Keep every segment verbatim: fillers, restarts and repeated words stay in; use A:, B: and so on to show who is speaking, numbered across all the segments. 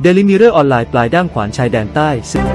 A: Daily Mirror ออนไลน์ปลายด้ามขวานชายแดนใต้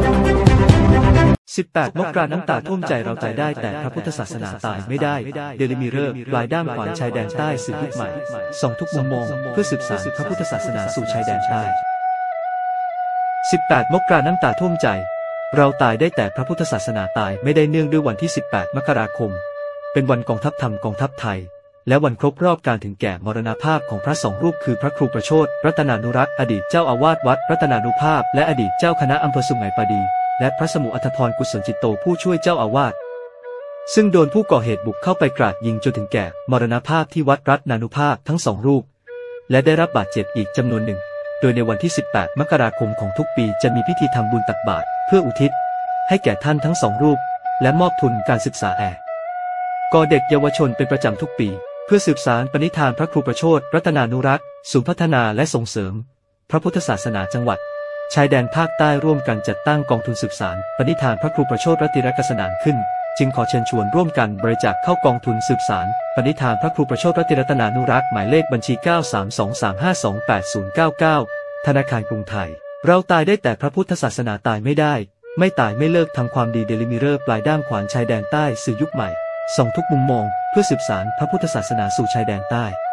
A: สิบแปดมกราน้ำตาท่วมใจเราตายได้แต่พระพุทธศาสนาตายไม่ได้ Daily Mirror ปลายด้ามขวานชายแดนใต้สื่อยุคใหม่ส่องทุกมุมมองเพื่อสืบสานพระพุทธศาสนาสู่ชายแดนใต้สิบแปดมกราน้ำตาท่วมใจเราตายได้แต่พระพุทธศาสนาตายไม่ได้เนื่องด้วยวันที่สิบแปดมกราคมเป็นวันกองทัพธรรมกองทัพไทยและวันครบรอบการถึงแก่มรณภาพของพระสองรูปคือพระครูประโชติรัตนานุรักษ์อดีตเจ้าอาวาสวัดรัตนานุภาพและอดีตเจ้าคณะอำเภอสุไหงปาดีและพระสมุอัฏฐพรกุศลจิตโตผู้ช่วยเจ้าอาวาสซึ่งโดนผู้ก่อเหตุบุกเข้าไปกราดยิงจนถึงแก่มรณภาพที่วัดรัตนานุภาพทั้งสองรูปและได้รับบาดเจ็บอีกจำนวนหนึ่งโดยในวันที่สิบแปดมกราคมของทุกปีจะมีพิธีทำบุญตักบาตรเพื่ออุทิศให้แก่ท่านทั้งสองรูปและมอบทุนการศึกษาแก่เด็กเยาวชนเป็นประจำทุกปีเพื่อสืบสานปณิธานพระครูประโชติรัตนานุรักษ์ศูนย์พัฒนาและส่งเสริมพระพุทธศาสนาจังหวัดชายแดนภาคใต้ร่วมกันจัดตั้งกองทุนสืบสานปณิธานพระครูประโชติรัตติรกสนานขึ้นจึงขอเชิญชวนร่วมกันบริจาคเข้ากองทุนสืบสานปณิธานพระครูประโชติรัตติรัตนานุรักษ์หมายเลขบัญชี เก้า สาม สอง สาม ห้า สอง แปด ศูนย์ เก้า เก้า ธนาคารกรุงไทยเราตายได้แต่พระพุทธศาสนาตายไม่ได้ไม่ตายไม่เลิกทำความดี Daily Mirror ปลายด้ามขวานชายแดนใต้สื่อยุคใหม่ส่องทุกมุมมองเพื่อสืบสานพระพุทธศาสนาสู่ชายแดนใต้